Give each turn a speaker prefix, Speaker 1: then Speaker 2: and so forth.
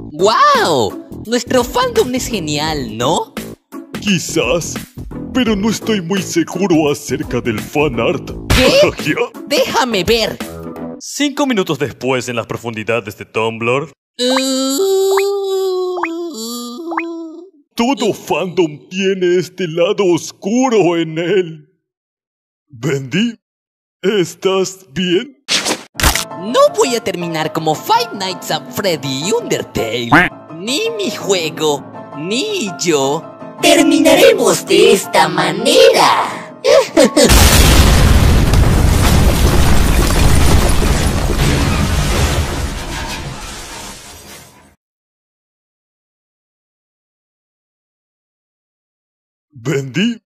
Speaker 1: ¡Guau! Nuestro fandom es genial, ¿no?
Speaker 2: Quizás, pero no estoy muy seguro acerca del fanart.
Speaker 1: ¿Qué? ¡Déjame ver!
Speaker 2: 5 minutos después, en las profundidades de Tumblr, todo fandom tiene este lado oscuro en él. Bendy, ¿estás bien?
Speaker 1: No voy a terminar como Five Nights at Freddy y Undertale. Ni mi juego, ni yo.
Speaker 3: Terminaremos de esta manera.
Speaker 2: Bendy,